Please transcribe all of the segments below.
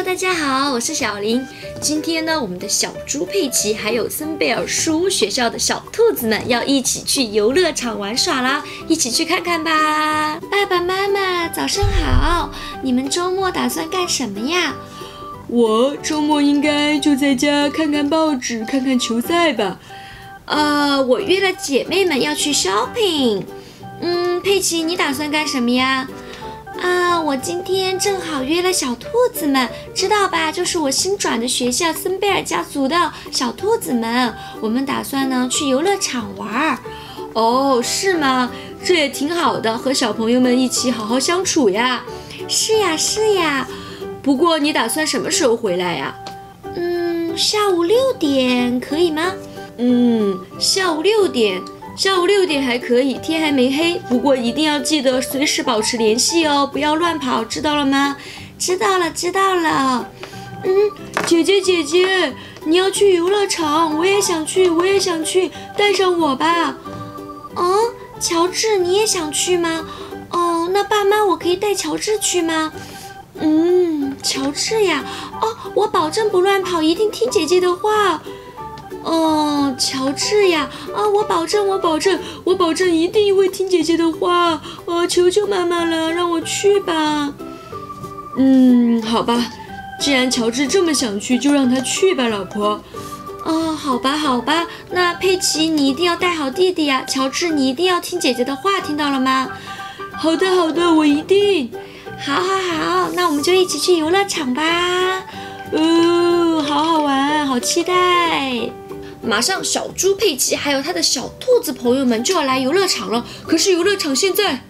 大家好，我是小林。今天呢，我们的小猪佩奇还有森贝尔书屋学校的小兔子们要一起去游乐场玩耍啦，一起去看看吧。爸爸妈妈，早上好！你们周末打算干什么呀？ 我周末应该就在家看看报纸，看看球赛吧。 我约了姐妹们要去 shopping。佩奇，你打算干什么呀？我今天正好约了小兔子们，知道吧？就是我新转的学校森贝尔家族的小兔子们，我们打算呢去游乐场玩。 哦，是吗？这也挺好的，和小朋友们一起好好相处呀。 是呀，是呀。 不过你打算什么时候回来呀？ 下午6点可以吗？ 下午6点。下午6点还可以，天还没黑。不过一定要记得随时保持联系哦，不要乱跑，知道了吗？ 知道了，知道了。 姐姐，你要去游乐场，我也想去，带上我吧。 乔治，你也想去吗？那爸妈，我可以带乔治去吗？乔治呀，我保证不乱跑，一定听姐姐的话。乔治呀，我保证一定会听姐姐的话。求求妈妈了，让我去吧。好吧，既然乔治这么想去，就让他去吧，老婆。 好吧，那佩奇你一定要带好弟弟呀，乔治你一定要听姐姐的话，听到了吗？ 好的，我一定。 好，那我们就一起去游乐场吧。 好好玩，好期待。 马上小猪佩奇还有他的小兔子朋友们就要来游乐场了，可是游乐场现在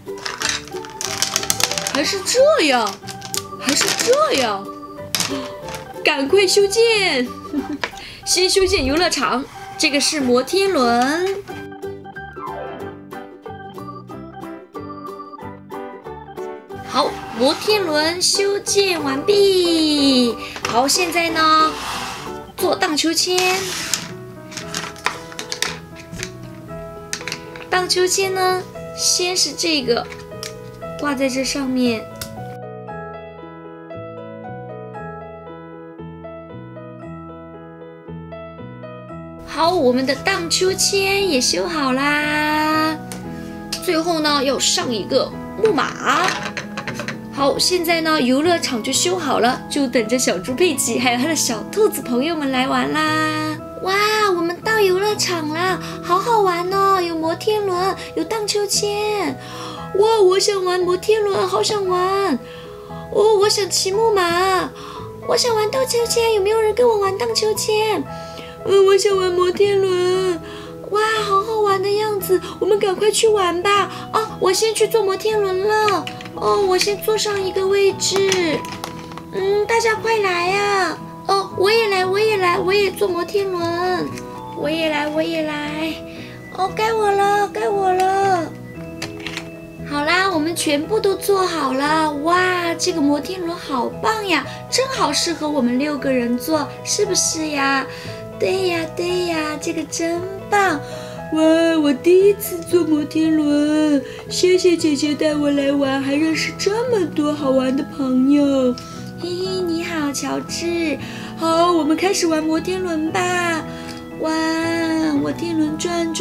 还是这样， 赶快修建。先修建游乐场， 这个是摩天轮。好，摩天轮修建完毕。好，现在呢做荡秋千。荡秋千呢，先是这个挂在这上面，好，我们的荡秋千也修好啦。最后呢，要上一个木马。好，现在呢，游乐场就修好了，就等着小猪佩奇还有他的小兔子朋友们来玩啦。哇，我们到游乐场啦，好好玩哦！有摩天轮，有荡秋千。 哇，我想玩摩天轮，好想玩。 我想骑木马，我想玩荡秋千，有没有人跟我玩荡秋千？ 我想玩摩天轮。 哇，好好玩的样子，我们赶快去玩吧。我先去坐摩天轮了。我先坐上一个位置。大家快来呀！我也来，我也坐摩天轮。我也来。该我了。好啦，我们全部都坐好了。哇，这个摩天轮好棒呀，正好适合我们6个人坐，是不是呀？对呀，这个真棒。 哇，我第一次坐摩天轮，谢谢姐姐带我来玩，还认识这么多好玩的朋友。 嘿嘿，你好，乔治。 好，我们开始玩摩天轮吧。哇，摩天轮转。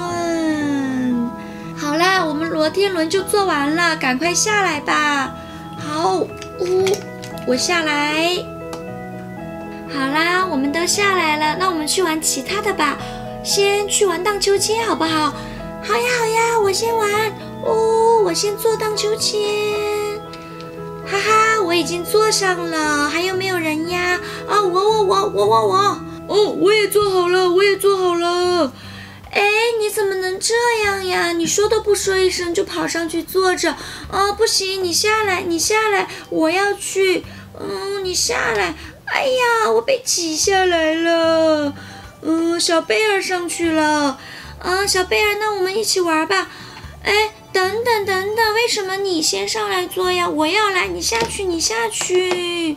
好啦，我们摩天轮就坐完了，赶快下来吧。好，我下来。好啦，我们都下来了，那我们去玩其他的吧。先去玩荡秋千好不好？好呀，我先玩。我先坐荡秋千。哈哈，我已经坐上了，还有没有人呀？我。 我也坐好了。 你怎么能这样呀？你说都不说一声就跑上去坐着。不行，你下来，我要去。你下来。哎呀，我被挤下来了。小贝尔上去了。小贝尔，那我们一起玩吧。等等，为什么你先上来坐呀？我要来，你下去。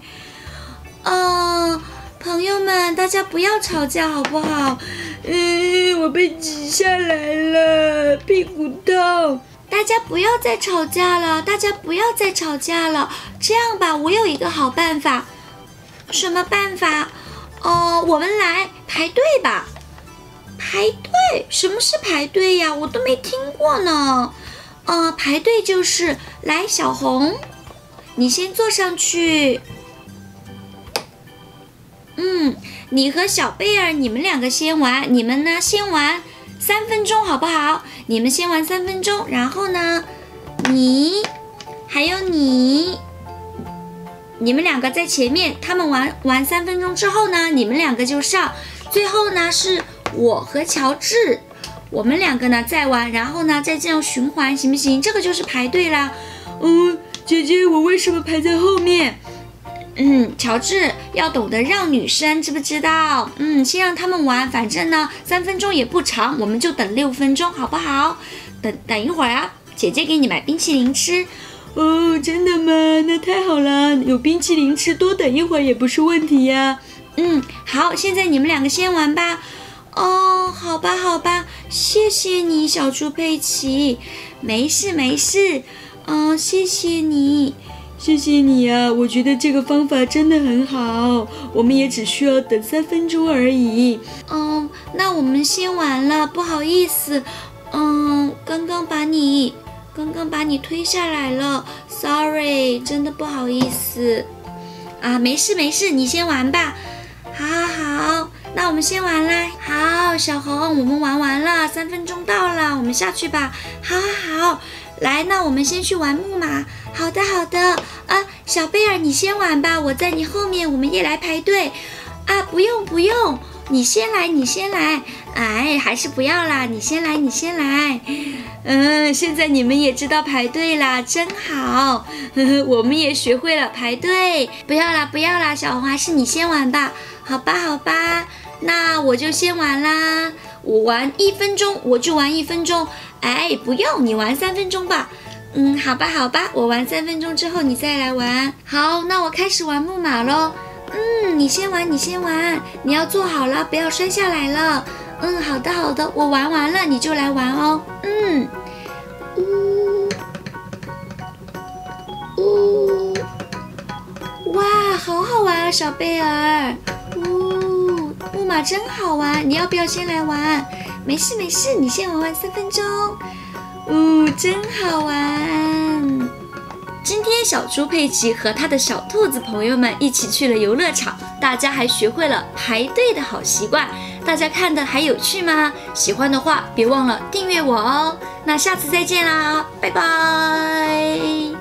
朋友们，大家不要吵架好不好？ 我被挤下来了，屁股痛。 大家不要再吵架了，这样吧，我有一个好办法。 什么办法？我们来排队吧。排队？什么是排队呀？我都没听过呢。排队就是来，小红，你先坐上去。你和小贝儿，你们两个先玩，你们呢先玩3分钟好不好？你们先玩3分钟，然后呢，你还有你们两个在前面，他们玩3分钟之后呢，你们两个就上，最后呢是我和乔治，我们两个呢再玩，然后呢再这样循环，行不行？这个就是排队啦。 姐姐，我为什么排在后面？ 乔治要懂得让女生，知不知道？先让他们玩，反正呢3分钟也不长，我们就等6分钟，好不好？等一会儿啊，姐姐给你买冰淇淋吃。 真的吗？那太好了，有冰淇淋吃，多等一会儿也不是问题呀。 好，现在你们两个先玩吧。好吧，谢谢你，小猪佩奇。没事，谢谢你。 谢谢你啊，我觉得这个方法真的很好，我们也只需要等3分钟而已。 那我们先玩了，不好意思，刚刚把你推下来了 ，sorry， 真的不好意思。没事，你先玩吧。好，那我们先玩啦。好，小红，我们玩完了，3分钟到了，我们下去吧。好，来，那我们先去玩木马。好的，小贝尔你先玩吧，我在你后面，我们也来排队。不用，你先来。还是不要啦，你先来。现在你们也知道排队啦，真好。我们也学会了排队。不要啦，小红，还是你先玩吧。好吧，那我就先玩啦。我玩1分钟，我就玩1分钟。不用，你玩3分钟吧。好吧，我玩3分钟之后你再来玩。好，那我开始玩木马咯。你先玩，你要坐好了，不要摔下来了。好的，我玩完了你就来玩哦。哇，好好玩啊，小贝尔。木马真好玩，你要不要先来玩？没事，你先玩3分钟。真好玩！今天小猪佩奇和他的小兔子朋友们一起去了游乐场，大家还学会了排队的好习惯。大家看的还有趣吗？喜欢的话别忘了订阅我哦。那下次再见啦，拜拜。